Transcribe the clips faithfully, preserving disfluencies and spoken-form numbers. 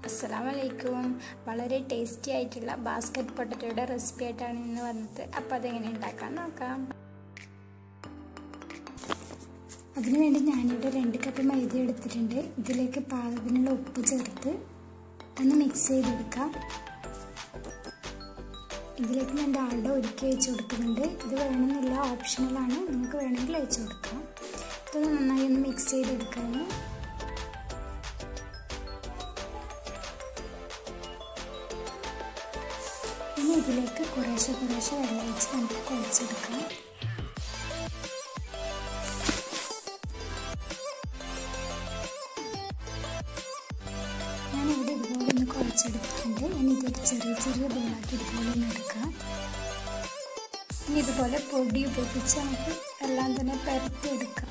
അസ്സലാമലൈക്കും. വളരെ ടേസ്റ്റി ആയിട്ടുള്ള ബാസ്ക്കറ്റ് പൊട്ടറ്റോയുടെ റെസിപ്പി ആയിട്ടാണ് ഇന്ന് വന്നത്. അപ്പോൾ അതെങ്ങനെ ഉണ്ടാക്കാൻ നോക്കാം. അതിനുവേണ്ടി ഞാനിവിടെ രണ്ട് കപ്പ് മൈദ എടുത്തിട്ടുണ്ട്. ഇതിലേക്ക് പാകത്തിനുള്ള ഉപ്പ് ചേർത്ത് ഒന്ന് മിക്സ് ചെയ്തെടുക്കാം. ഇതിലേക്ക് ഞാൻ ഡാൽഡ ഒരുക്കി വെച്ച് കൊടുക്കുന്നുണ്ട്. ഇത് വേണമെന്നില്ല, ഓപ്ഷണലാണ്, നിങ്ങൾക്ക് വേണമെങ്കിൽ വെച്ച് കൊടുക്കാം. ഇതൊന്ന് നന്നായി ഒന്ന് മിക്സ് ചെയ്തെടുക്കാം. ഇനി ഇതിലേക്ക് കുറേശ്ശെ കുറേശ്ശെ വെള്ളം ഒഴിച്ച് നമുക്ക് കുഴച്ചെടുക്കാം. ഞാനിവിടെ ഇതുപോലെ ഒന്ന് കുഴച്ചെടുത്തിട്ടുണ്ട്. ഇനി ഇതൊരു ചെറിയ ചെറിയ ബോളാക്കി ഇതുപോലെ ഒന്ന് എടുക്കാം. ഇനി ഇതുപോലെ പൊടി ഉപയോഗിച്ച് നമുക്ക് എല്ലാം തന്നെ പരത്തി എടുക്കാം.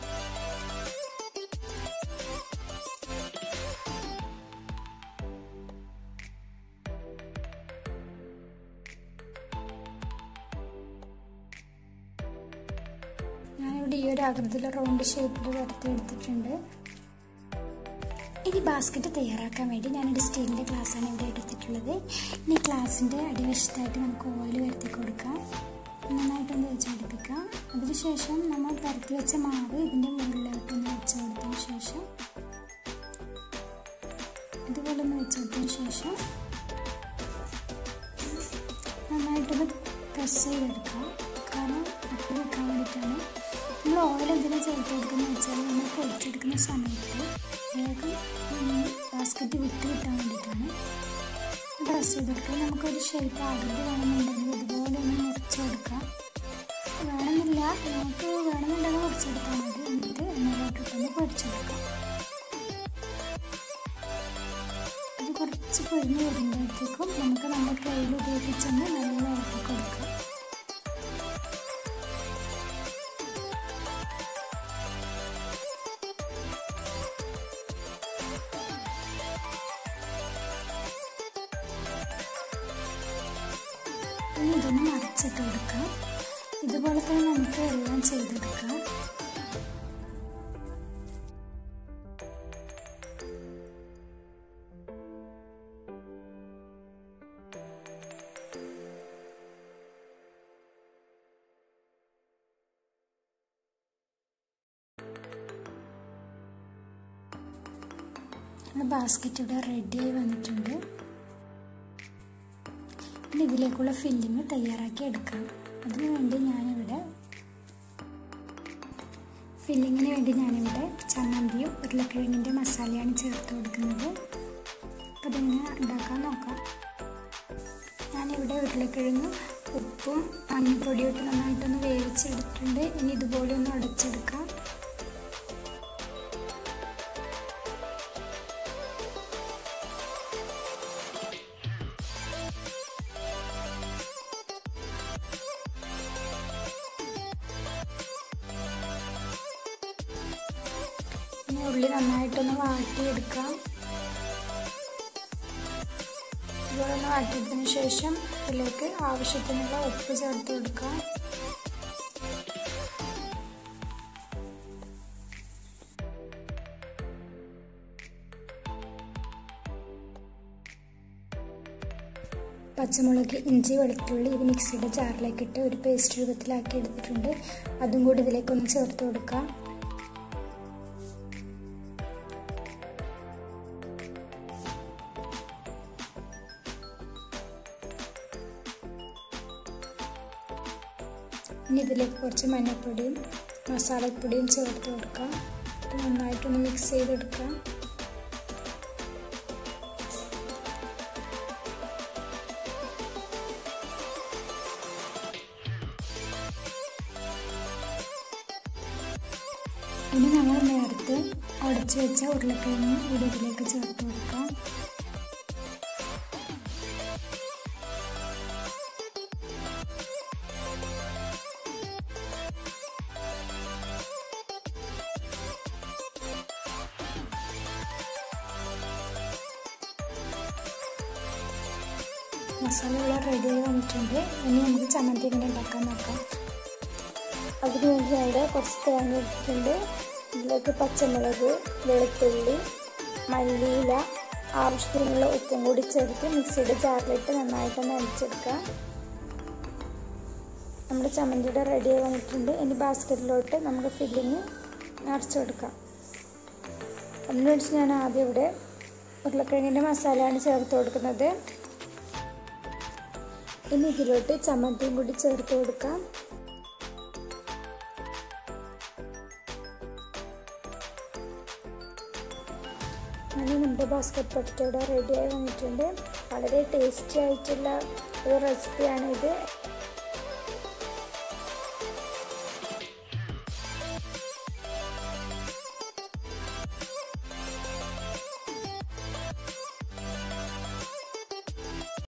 ഞാനിവിടെ ഈ ഒരു ആകൃതിയിൽ റൗണ്ട് ഷേപ്പിൽ വരത്തി എടുത്തിട്ടുണ്ട്. ഇനി ബാസ്ക്കറ്റ് തയ്യാറാക്കാൻ വേണ്ടി ഞാനൊരു സ്റ്റീലിൻ്റെ ഗ്ലാസ്സാണ് ഇവിടെ എടുത്തിട്ടുള്ളത്. ഇനി ഗ്ലാസിൻ്റെ അടിവശത്തായിട്ട് നമുക്ക് ഓയിൽ വരുത്തി കൊടുക്കാം. നന്നായിട്ടൊന്ന് വെച്ച് പിടിപ്പിക്കാം. അതിനുശേഷം നമ്മൾ പരത്തി വെച്ച മാവ് ഇതിൻ്റെ മുകളിലോട്ടൊന്ന് വെച്ച് കൊടുത്തതിന് ശേഷം ഇതുപോലെ ഒന്ന് വെച്ച് കൊടുത്തതിന് ശേഷം നന്നായിട്ടൊന്ന് പ്രസ് ചെയ്തെടുക്കാം. കാരണം ഒട്ടി വെക്കാൻ വേണ്ടിയിട്ടാണ്. നമ്മൾ ഓയിൽ എന്തിനാ ചേർത്ത് കൊടുക്കുന്നത് വെച്ചാൽ നമ്മൾ പൊടിച്ചെടുക്കുന്ന സമയത്ത് വേഗം ബാസ്ക്കറ്റ് വിട്ട് കിട്ടാൻ വേണ്ടിയിട്ടാണ്. പ്രസ് ചെയ്തെടുക്കുക. നമുക്കൊരു ഷേപ്പ് ആകൃതി വേണമെന്നുണ്ടെങ്കിൽ ഇതുപോലെ ഒന്ന് മുറിച്ച് കൊടുക്കാം. വേണമെന്നില്ല, നമുക്ക് വേണമെന്നുണ്ടെങ്കിൽ മുറിച്ചെടുത്താൽ മതി. എന്നിട്ട് എണ്ണയിലോട്ടിട്ടൊന്ന് പൊരിച്ചെടുക്കാം. ഇത് കുറച്ച് പൊരിഞ്ഞ് വരുമ്പോഴത്തേക്കും നമുക്ക് നമ്മുടെ കയ്യിൽ ഉപയോഗിച്ചൊന്ന് നല്ല ഇളക്കി കൊടുക്കാം. ഇനി ഇതൊന്ന് മറിച്ചിട്ട് കൊടുക്കാം. ഇതുപോലെ തന്നെ നമുക്ക് എല്ലാം ചെയ്തെടുക്കാം. ബാസ്ക്കറ്റ് ഇവിടെ റെഡിയായി വന്നിട്ടുണ്ട്. ഇനി ഇതിലേക്കുള്ള ഫില്ലിങ് തയ്യാറാക്കി എടുക്കാം. അതിനു വേണ്ടി ഞാനിവിടെ ഫില്ലിങ്ങിന് വേണ്ടി ഞാനിവിടെ ചമ്മന്തിയും ഉരുളക്കിഴങ്ങിൻ്റെ മസാലയാണ് ചേർത്ത് കൊടുക്കുന്നത്. അപ്പോൾ അതെങ്ങനെ ഉണ്ടാക്കാൻ നോക്കാം. ഞാനിവിടെ ഉരുളക്കിഴങ്ങ് ഉപ്പും മഞ്ഞൾപ്പൊടിയും ഇട്ട് നന്നായിട്ടൊന്ന് വേവിച്ചെടുത്തിട്ടുണ്ട്. ഇനി ഇതുപോലെ ഒന്ന് ഉടച്ചെടുക്കാം. ഉള്ളി നന്നായിട്ടൊന്ന് വാട്ടിയെടുക്കാം. ഇതുപോലെ ഒന്ന് വാട്ടിയതിന് ശേഷം ഇതിലേക്ക് ആവശ്യത്തിനുള്ള ഉപ്പ് ചേർത്ത് കൊടുക്കാം. പച്ചമുളക്, ഇഞ്ചി, വെളുത്തുള്ളി ഇത് മിക്സിയുടെ ജാറിലേക്കിട്ട് ഒരു പേസ്റ്റ് രൂപത്തിലാക്കി എടുത്തിട്ടുണ്ട്. അതും കൂടി ഇതിലേക്കൊന്ന് ചേർത്ത് കൊടുക്കാം. ഇനി ഇതിലേക്ക് കുറച്ച് മഞ്ഞൾപ്പൊടിയും മസാലപ്പൊടിയും ചേർത്ത് കൊടുക്കാം. നന്നായിട്ടൊന്ന് മിക്സ് ചെയ്തെടുക്കാം. ഇനി നമ്മൾ നേരത്തെ ഉടച്ചു വെച്ച ഉരുളക്കിഴങ്ങ് കൂടി ഇതിലേക്ക് ചേർത്ത് കൊടുക്കാം. മസാല ഇവിടെ റെഡിയായി വന്നിട്ടുണ്ട്. ഇനി നമുക്ക് ചമ്മന്തി എങ്ങനെ ഉണ്ടാക്കാൻ നോക്കാം. അതിനുവേണ്ടി അവിടെ കുറച്ച് തേങ്ങ എടുത്തിട്ടുണ്ട്. ഇതിലേക്ക് പച്ചമുളക്, വെളുത്തുള്ളി, മല്ലിയില, ആവശ്യത്തിനുള്ള ഉപ്പും കൂടി ചേർത്ത് മിക്സിയുടെ ജാറിലിട്ട് നന്നായിട്ടൊന്ന് അടിച്ചെടുക്കുക. നമ്മുടെ ചമ്മന്തിയുടെ റെഡിയായി വന്നിട്ടുണ്ട്. ഇനി ബാസ്ക്കറ്റിലോട്ട് നമുക്ക് ഫില്ലിങ് നിറച്ച് കൊടുക്കാം. അതിന് വേണ്ടി ഞാൻ ആദ്യം ഇവിടെ ഉരുളക്കിഴങ്ങിൻ്റെ മസാലയാണ് ചേർത്ത് കൊടുക്കുന്നത്. ഇനി ഇതിലോട്ട് ചമ്മന്തിയും കൂടി ചേർത്ത് കൊടുക്കാം. അങ്ങനെ നമ്മുടെ ബാസ്ക്കറ്റ് പൊട്ടറ്റോ റെഡിയായി വന്നിട്ടുണ്ട്. വളരെ ടേസ്റ്റി ആയിട്ടുള്ള ഒരു റെസിപ്പിയാണ് ഇത്.